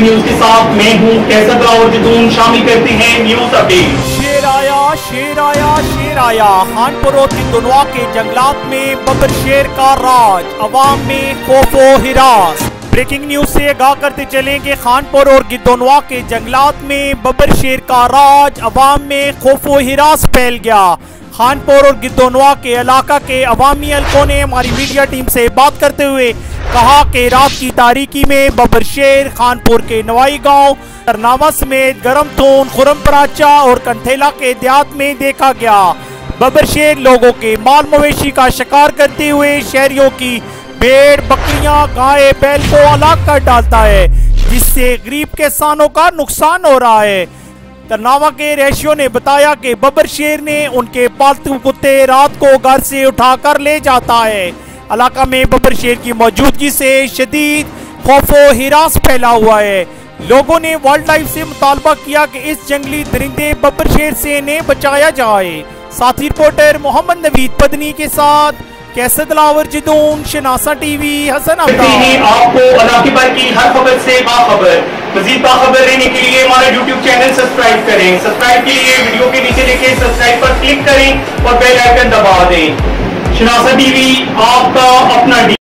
News के साथ मैं हूं कैसर और जदून। शामिल करते हैं न्यूज अपडेट। शेर आया शेर आया शेर आया, खानपुर और गिद्धोनवा के जंगलात में बब्बर शेर का राज, अवाम में खौफो हिरास। ब्रेकिंग न्यूज से आगाह करते चलें कि खानपुर और गिद्धोनवा के जंगलात में बब्बर शेर का राज, अवाम में खौफो हिरास फैल गया। खानपुर और गिद्धोनवा के इलाका के अवामी हलकों ने हमारी मीडिया टीम से बात करते हुए कहा कि रात की तारीकी में बब्बर शेर खानपुर के नवाई गांव, तरनावा समेत गरमथून, खुरमपराचा और कंथेला के देहात में देखा गया। बब्बर शेर लोगों के माल मवेशी का शिकार करते हुए शहरियों की भेड़, बकरियां, गाय, बैल को अलग कर डालता है, जिससे गरीब किसानों का नुकसान हो रहा है। तरनावा के रहिशियों ने बताया कि बब्बर शेर ने उनके पालतू कुत्ते रात को घर से उठाकर ले जाता है। इलाका में बब्बर शेर की मौजूदगी से शदीद खौफो हिरास फैला हुआ है। लोगों ने वाइल्ड लाइफ से मुतालबा किया कि इस जंगली दरिंदे बब्बर शेर से इन्हें बचाया जाए। साथी रिपोर्टर मोहम्मद नवीद पदनी के साथ कैसर दिलावर जदून, शनासा टीवी, हसन आपको इलाके भर की हर खबर से बाखबर। मजीद बाखबर रहने के लिए हमारा यूट्यूब चैनल सब्सक्राइब करें। सब्सक्राइब के लिए वीडियो के नीचे लिखे सब्सक्राइब पर क्लिक करें और बेल आइकन दबा दें। शनासा टीवी आपका अपना